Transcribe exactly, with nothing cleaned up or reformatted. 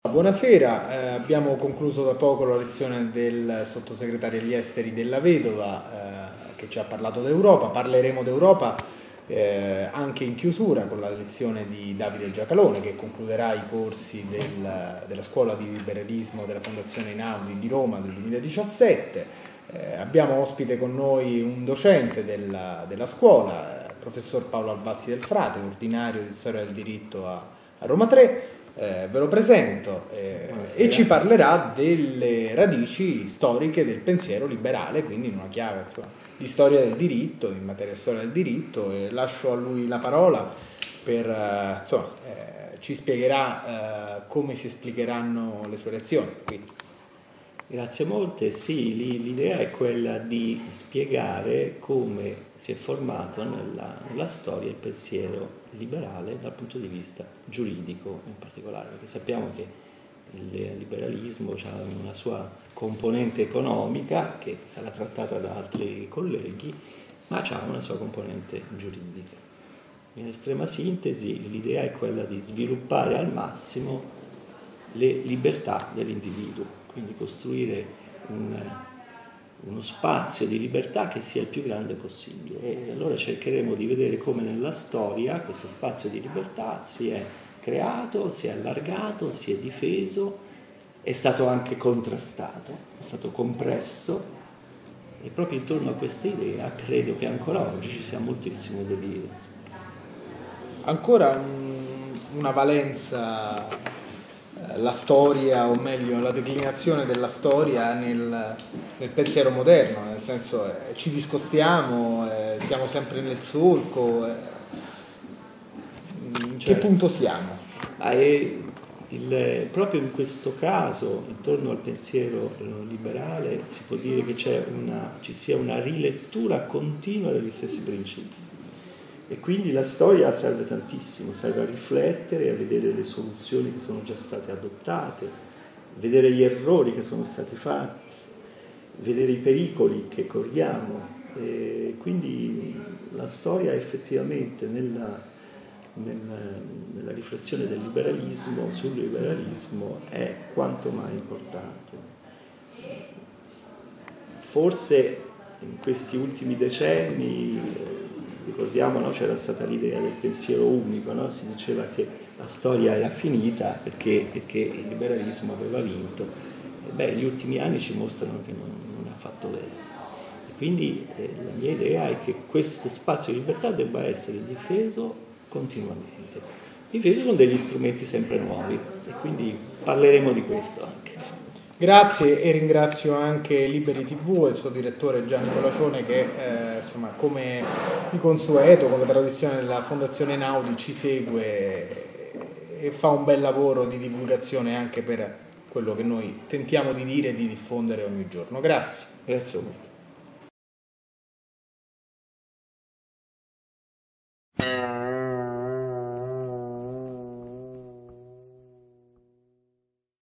Buonasera, eh, abbiamo concluso da poco la lezione del sottosegretario agli esteri Della Vedova eh, che ci ha parlato d'Europa. Parleremo d'Europa eh, anche in chiusura con la lezione di Davide Giacalone, che concluderà i corsi del, della scuola di liberalismo della Fondazione Einaudi di Roma del duemiladiciassette. Eh, abbiamo ospite con noi un docente della, della scuola, il professor Paolo Albazzi del Frate, ordinario di storia del diritto a, a Roma tre. Eh, ve lo presento eh, e ci parlerà delle radici storiche del pensiero liberale, quindi in una chiave insomma, di storia del diritto, in materia di storia del diritto, e lascio a lui la parola per eh, insomma, eh, ci spiegherà eh, come si esplicheranno le sue lezioni. Quindi. Grazie molte. Sì, l'idea è quella di spiegare come si è formato nella, nella storia il pensiero liberale dal punto di vista giuridico in particolare, perché sappiamo che il liberalismo ha una sua componente economica che sarà trattata da altri colleghi, ma ha una sua componente giuridica. In estrema sintesi, l'idea è quella di sviluppare al massimo le libertà dell'individuo, quindi costruire un, uno spazio di libertà che sia il più grande possibile. E allora cercheremo di vedere come nella storia questo spazio di libertà si è creato, si è allargato, si è difeso, è stato anche contrastato, è stato compresso, e proprio intorno a questa idea credo che ancora oggi ci sia moltissimo da dire. Ancora un, una valenza, la storia, o meglio la declinazione della storia nel, nel pensiero moderno, nel senso eh, ci discostiamo, eh, siamo sempre nel solco, eh, in che punto siamo? Ah, e il, proprio in questo caso, intorno al pensiero liberale, si può dire che c'è una, ci sia una rilettura continua degli stessi principi. E quindi la storia serve tantissimo, serve a riflettere, a vedere le soluzioni che sono già state adottate, vedere gli errori che sono stati fatti, vedere i pericoli che corriamo. E quindi la storia effettivamente nella, nella, nella riflessione del liberalismo, sul liberalismo, è quanto mai importante. Forse in questi ultimi decenni, ricordiamo, no, c'era stata l'idea del pensiero unico, no? Si diceva che la storia era finita perché, perché il liberalismo aveva vinto. E beh, gli ultimi anni ci mostrano che non, non è affatto vero. E quindi eh, la mia idea è che questo spazio di libertà debba essere difeso continuamente, difeso con degli strumenti sempre nuovi, e quindi parleremo di questo anche. Grazie, e ringrazio anche Liberi tivù e il suo direttore Gianni Colacione che eh, insomma, come di consueto, come tradizione della Fondazione Einaudi, ci segue e fa un bel lavoro di divulgazione anche per quello che noi tentiamo di dire e di diffondere ogni giorno. Grazie. Grazie a voi.